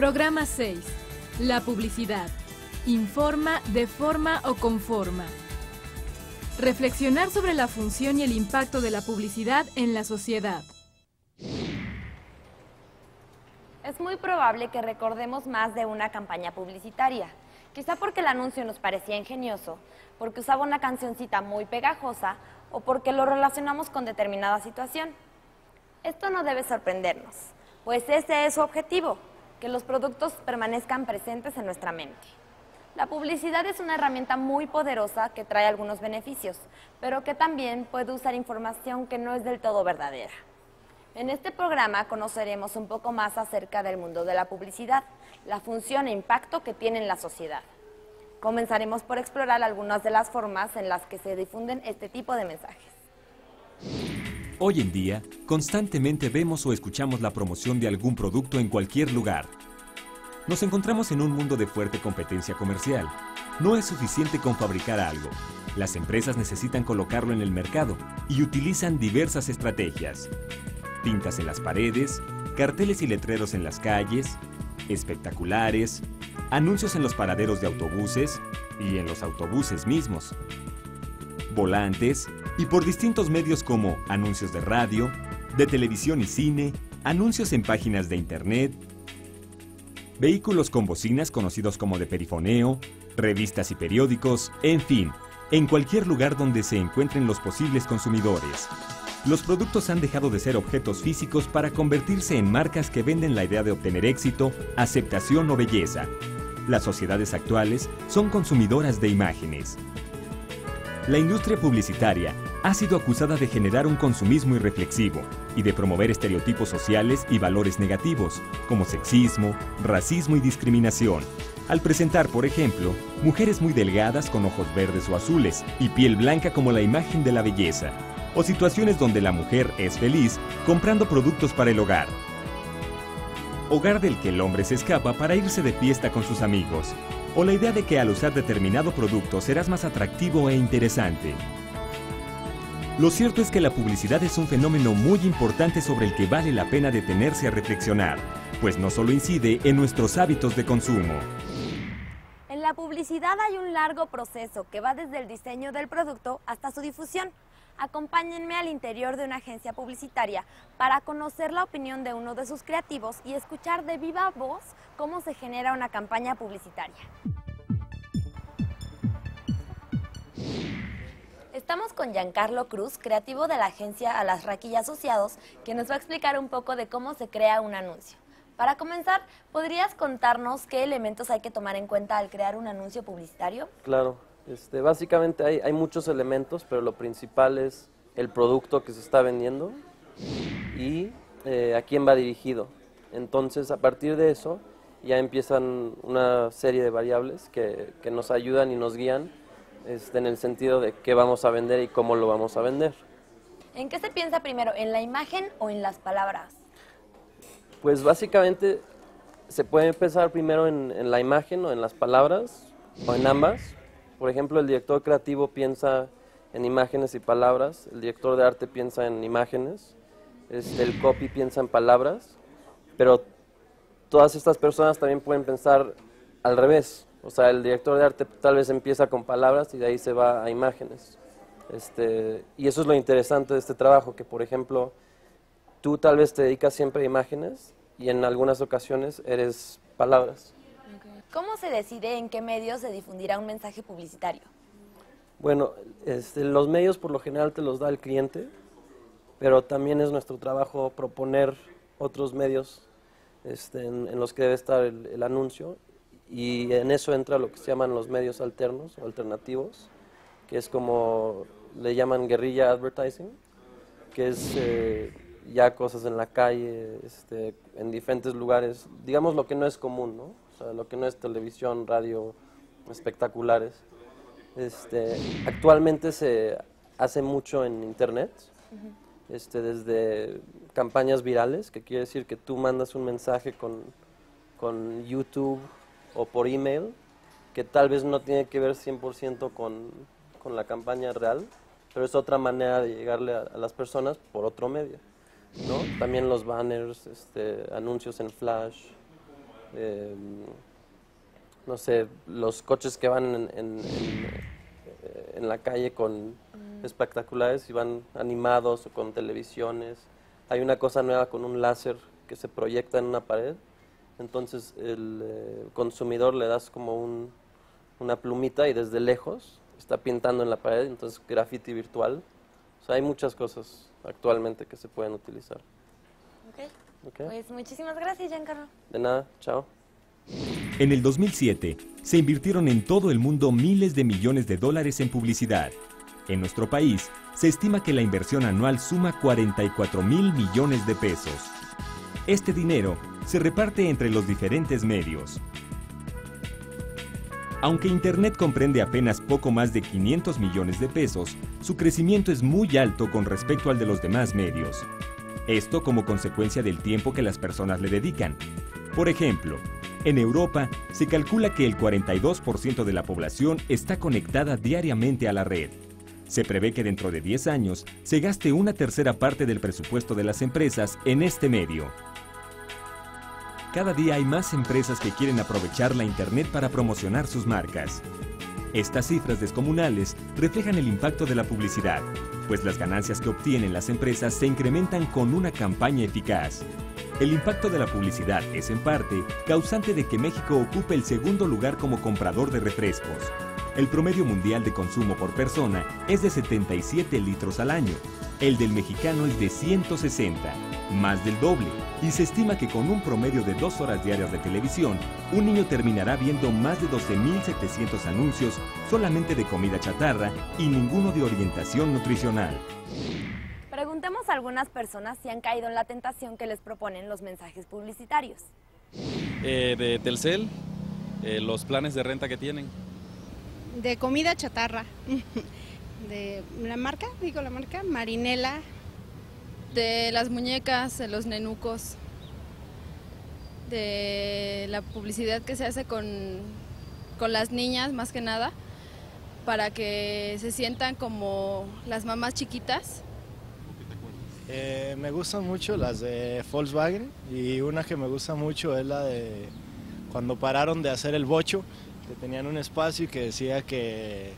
Programa 6. La publicidad. Informa, deforma o conforma. Reflexionar sobre la función y el impacto de la publicidad en la sociedad. Es muy probable que recordemos más de una campaña publicitaria, quizá porque el anuncio nos parecía ingenioso, porque usaba una cancioncita muy pegajosa o porque lo relacionamos con determinada situación. Esto no debe sorprendernos, pues ese es su objetivo, que los productos permanezcan presentes en nuestra mente. La publicidad es una herramienta muy poderosa que trae algunos beneficios, pero que también puede usar información que no es del todo verdadera. En este programa conoceremos un poco más acerca del mundo de la publicidad, la función e impacto que tiene en la sociedad. Comenzaremos por explorar algunas de las formas en las que se difunden este tipo de mensajes. Hoy en día, constantemente vemos o escuchamos la promoción de algún producto en cualquier lugar. Nos encontramos en un mundo de fuerte competencia comercial. No es suficiente con fabricar algo. Las empresas necesitan colocarlo en el mercado y utilizan diversas estrategias. Pintas en las paredes, carteles y letreros en las calles, espectaculares, anuncios en los paraderos de autobuses y en los autobuses mismos, volantes y por distintos medios como anuncios de radio, de televisión y cine, anuncios en páginas de internet, vehículos con bocinas conocidos como de perifoneo, revistas y periódicos, en fin, en cualquier lugar donde se encuentren los posibles consumidores. Los productos han dejado de ser objetos físicos para convertirse en marcas que venden la idea de obtener éxito, aceptación o belleza. Las sociedades actuales son consumidoras de imágenes. La industria publicitaria ha sido acusada de generar un consumismo irreflexivo y de promover estereotipos sociales y valores negativos, como sexismo, racismo y discriminación, al presentar, por ejemplo, mujeres muy delgadas con ojos verdes o azules y piel blanca como la imagen de la belleza, o situaciones donde la mujer es feliz comprando productos para el hogar. Hogar del que el hombre se escapa para irse de fiesta con sus amigos, o la idea de que al usar determinado producto serás más atractivo e interesante. Lo cierto es que la publicidad es un fenómeno muy importante sobre el que vale la pena detenerse a reflexionar, pues no solo incide en nuestros hábitos de consumo. En la publicidad hay un largo proceso que va desde el diseño del producto hasta su difusión. Acompáñenme al interior de una agencia publicitaria para conocer la opinión de uno de sus creativos y escuchar de viva voz cómo se genera una campaña publicitaria. Estamos con Giancarlo Cruz, creativo de la agencia Alasraqui y Asociados, que nos va a explicar un poco de cómo se crea un anuncio. Para comenzar, ¿podrías contarnos qué elementos hay que tomar en cuenta al crear un anuncio publicitario? Claro. Básicamente hay muchos elementos, pero lo principal es el producto que se está vendiendo y a quién va dirigido. Entonces, a partir de eso, ya empiezan una serie de variables que nos ayudan y nos guían en el sentido de qué vamos a vender y cómo lo vamos a vender. ¿En qué se piensa primero, en la imagen o en las palabras? Pues básicamente se puede empezar primero en la imagen o en las palabras o en ambas. Por ejemplo, el director creativo piensa en imágenes y palabras, el director de arte piensa en imágenes, el copy piensa en palabras, pero todas estas personas también pueden pensar al revés. O sea, el director de arte tal vez empieza con palabras y de ahí se va a imágenes. Y eso es lo interesante de este trabajo, que por ejemplo, tú tal vez te dedicas siempre a imágenes y en algunas ocasiones eres palabras. ¿Cómo se decide en qué medios se difundirá un mensaje publicitario? Bueno, los medios por lo general te los da el cliente, pero también es nuestro trabajo proponer otros medios en los que debe estar el anuncio, y en eso entra lo que se llaman los medios alternos o alternativos, que es como le llaman guerrilla advertising, que es ya cosas en la calle, en diferentes lugares, digamos lo que no es común, ¿no? O sea, lo que no es televisión, radio, espectaculares. Actualmente se hace mucho en internet, desde campañas virales, que quiere decir que tú mandas un mensaje con YouTube o por email, que tal vez no tiene que ver 100% con la campaña real, pero es otra manera de llegarle a las personas por otro medio, ¿no? También los banners, anuncios en flash, no sé, los coches que van en la calle con espectaculares y van animados o con televisiones. Hay una cosa nueva con un láser que se proyecta en una pared. Entonces el consumidor le das como una plumita y desde lejos está pintando en la pared, entonces graffiti virtual. O sea, hay muchas cosas actualmente que se pueden utilizar. Ok. Pues muchísimas gracias, Giancarlo. De nada, chao. En el 2007, se invirtieron en todo el mundo miles de millones de dólares en publicidad. En nuestro país, se estima que la inversión anual suma 44,000 millones de pesos. Este dinero se reparte entre los diferentes medios. Aunque Internet comprende apenas poco más de 500 millones de pesos, su crecimiento es muy alto con respecto al de los demás medios. Esto como consecuencia del tiempo que las personas le dedican. Por ejemplo, en Europa se calcula que el 42% de la población está conectada diariamente a la red. Se prevé que dentro de 10 años se gaste una tercera parte del presupuesto de las empresas en este medio. Cada día hay más empresas que quieren aprovechar la Internet para promocionar sus marcas. Estas cifras descomunales reflejan el impacto de la publicidad, pues las ganancias que obtienen las empresas se incrementan con una campaña eficaz. El impacto de la publicidad es, en parte, causante de que México ocupe el segundo lugar como comprador de refrescos. El promedio mundial de consumo por persona es de 77 litros al año. El del mexicano es de 160, más del doble, y se estima que con un promedio de 2 horas diarias de televisión, un niño terminará viendo más de 12,700 anuncios solamente de comida chatarra y ninguno de orientación nutricional. Preguntemos a algunas personas si han caído en la tentación que les proponen los mensajes publicitarios. De Telcel, los planes de renta que tienen. De comida chatarra. De la marca, Marinela. De las muñecas, de los nenucos. De la publicidad que se hace con las niñas, más que nada, para que se sientan como las mamás chiquitas. Me gustan mucho las de Volkswagen y una que me gusta mucho es la de cuando pararon de hacer el bocho, que tenían un espacio y que decía que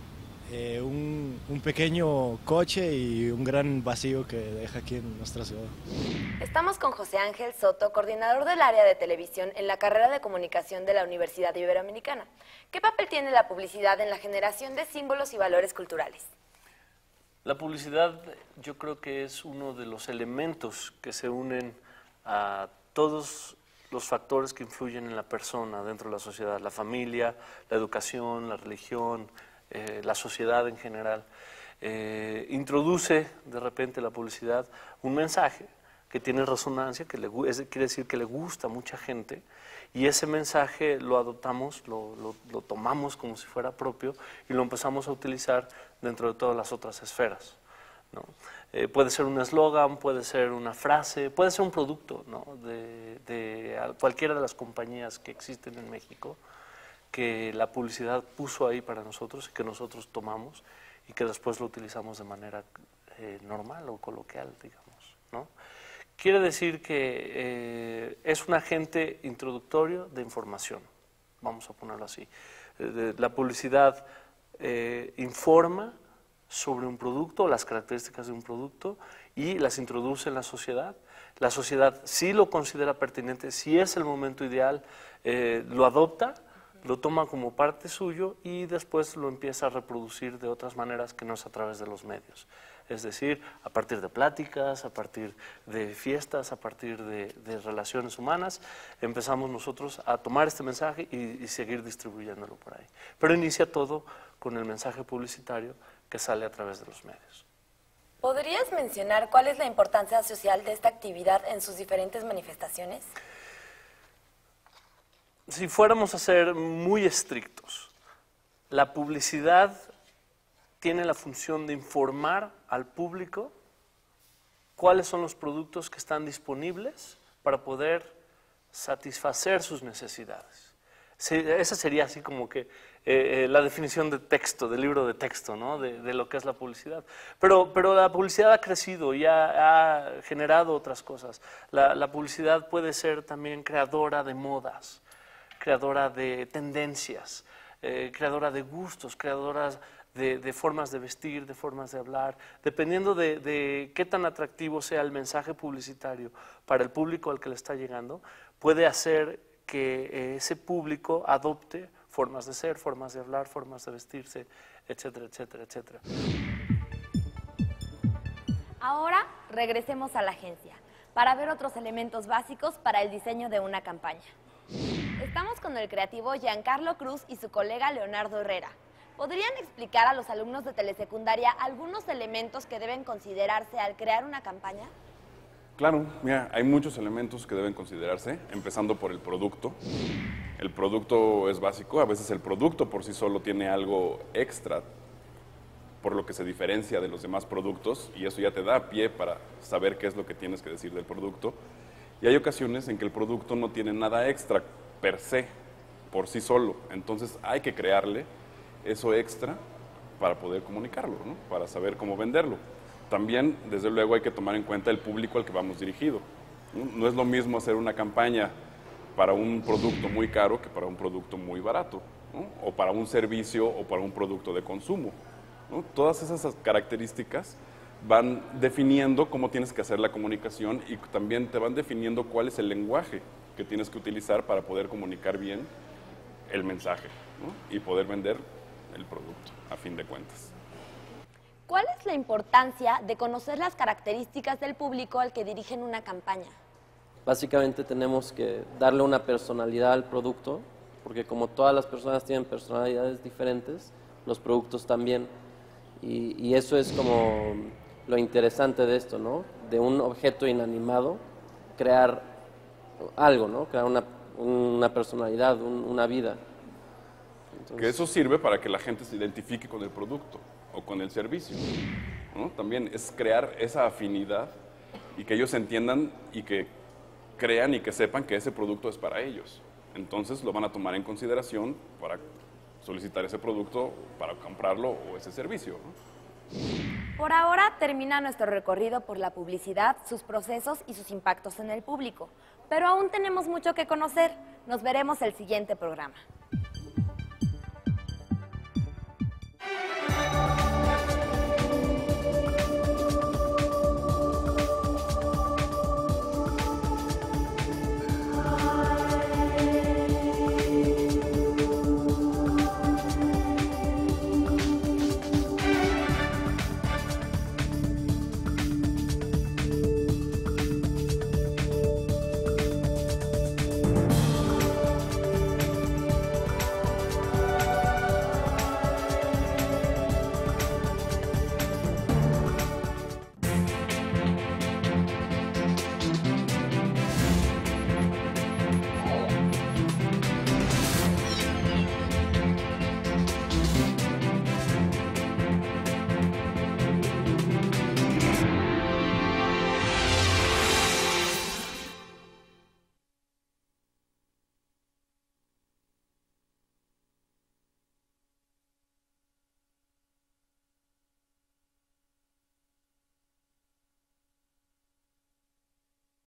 un pequeño coche y un gran vacío que deja aquí en nuestra ciudad. Estamos con José Ángel Soto, coordinador del área de televisión en la carrera de comunicación de la Universidad Iberoamericana. ¿Qué papel tiene la publicidad en la generación de símbolos y valores culturales? La publicidad yo creo que es uno de los elementos que se unen a todos los factores que influyen en la persona dentro de la sociedad, la familia, la educación, la religión, la sociedad en general. Introduce de repente la publicidad un mensaje que tiene resonancia, quiere decir que le gusta a mucha gente, y ese mensaje lo adoptamos, lo tomamos como si fuera propio y lo empezamos a utilizar dentro de todas las otras esferas, ¿no? Puede ser un eslogan, puede ser una frase, puede ser un producto, ¿no? de cualquiera de las compañías que existen en México, que la publicidad puso ahí para nosotros y que nosotros tomamos y que después lo utilizamos de manera normal o coloquial, digamos, ¿no? Quiere decir que es un agente introductorio de información, vamos a ponerlo así. La publicidad informa sobre un producto, las características de un producto, y las introduce en la sociedad. La sociedad sí lo considera pertinente, sí es el momento ideal, lo adopta, lo toma como parte suyo y después lo empieza a reproducir de otras maneras que no es a través de los medios. Es decir, a partir de pláticas, a partir de fiestas, a partir de relaciones humanas, empezamos nosotros a tomar este mensaje y seguir distribuyéndolo por ahí. Pero inicia todo con el mensaje publicitario que sale a través de los medios. ¿Podrías mencionar cuál es la importancia social de esta actividad en sus diferentes manifestaciones? Si fuéramos a ser muy estrictos, la publicidad tiene la función de informar al público cuáles son los productos que están disponibles para poder satisfacer sus necesidades. Sí, esa sería así como que la definición de texto, del libro de texto, ¿no? De lo que es la publicidad. Pero la publicidad ha crecido y ha generado otras cosas. La publicidad puede ser también creadora de modas, creadora de tendencias, creadora de gustos, creadora de formas de vestir, de formas de hablar, dependiendo de qué tan atractivo sea el mensaje publicitario para el público al que le está llegando, puede hacer que ese público adopte formas de ser, formas de hablar, formas de vestirse, etcétera, etcétera, etcétera. Ahora regresemos a la agencia para ver otros elementos básicos para el diseño de una campaña. Estamos con el creativo Giancarlo Cruz y su colega Leonardo Herrera. ¿Podrían explicar a los alumnos de telesecundaria algunos elementos que deben considerarse al crear una campaña? Claro, mira, hay muchos elementos que deben considerarse, empezando por el producto. El producto es básico, a veces el producto por sí solo tiene algo extra, por lo que se diferencia de los demás productos, y eso ya te da pie para saber qué es lo que tienes que decir del producto. Y hay ocasiones en que el producto no tiene nada extra per se, por sí solo, entonces hay que crearle eso extra para poder comunicarlo, ¿no? Para saber cómo venderlo. También, desde luego, hay que tomar en cuenta el público al que vamos dirigido. No es lo mismo hacer una campaña para un producto muy caro que para un producto muy barato, ¿no? O para un servicio o para un producto de consumo, ¿no? Todas esas características van definiendo cómo tienes que hacer la comunicación y también te van definiendo cuál es el lenguaje que tienes que utilizar para poder comunicar bien el mensaje, ¿no? Y poder vender el producto, a fin de cuentas. ¿Cuál es la importancia de conocer las características del público al que dirigen una campaña? Básicamente tenemos que darle una personalidad al producto, porque como todas las personas tienen personalidades diferentes, los productos también. Y eso es como lo interesante de esto, ¿no? De un objeto inanimado, crear algo, ¿no? Crear una personalidad, una vida. Entonces, que eso sirve para que la gente se identifique con el producto o con el servicio, ¿no? También es crear esa afinidad y que ellos entiendan y que crean y que sepan que ese producto es para ellos. Entonces lo van a tomar en consideración para solicitar ese producto, para comprarlo o ese servicio, ¿no? Por ahora termina nuestro recorrido por la publicidad, sus procesos y sus impactos en el público. Pero aún tenemos mucho que conocer. Nos veremos el siguiente programa.